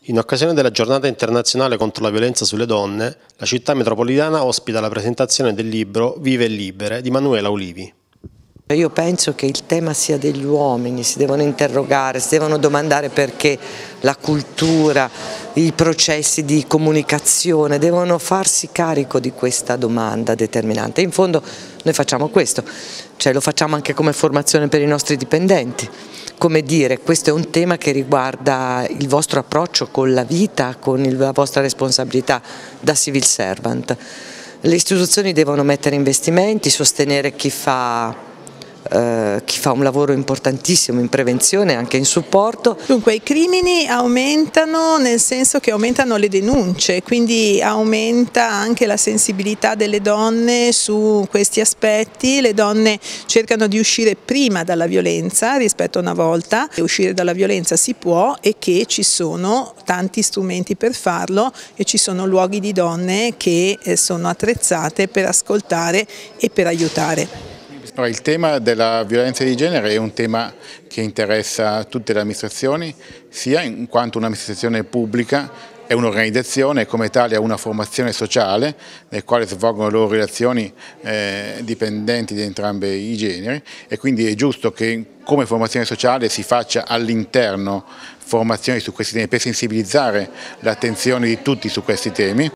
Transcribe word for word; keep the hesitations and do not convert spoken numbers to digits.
In occasione della Giornata internazionale contro la violenza sulle donne, la città metropolitana ospita la presentazione del libro Vive e Libere di Manuela Ulivi. Io penso che il tema sia degli uomini, si devono interrogare, si devono domandare perché la cultura, i processi di comunicazione devono farsi carico di questa domanda determinante. In fondo noi facciamo questo, cioè lo facciamo anche come formazione per i nostri dipendenti. Come dire, questo è un tema che riguarda il vostro approccio con la vita, con la vostra responsabilità da civil servant. Le istituzioni devono mettere investimenti, sostenere chi fa Uh, chi fa un lavoro importantissimo in prevenzione e anche in supporto. Dunque i crimini aumentano nel senso che aumentano le denunce, quindi aumenta anche la sensibilità delle donne su questi aspetti. Le donne cercano di uscire prima dalla violenza rispetto a una volta, e uscire dalla violenza si può e che ci sono tanti strumenti per farlo e ci sono luoghi di donne che sono attrezzate per ascoltare e per aiutare. Il tema della violenza di genere è un tema che interessa tutte le amministrazioni, sia in quanto un'amministrazione pubblica è un'organizzazione e come tale ha una formazione sociale nel quale svolgono le loro relazioni eh, dipendenti di entrambi i generi, e quindi è giusto che come formazione sociale si faccia all'interno formazioni su questi temi per sensibilizzare l'attenzione di tutti su questi temi.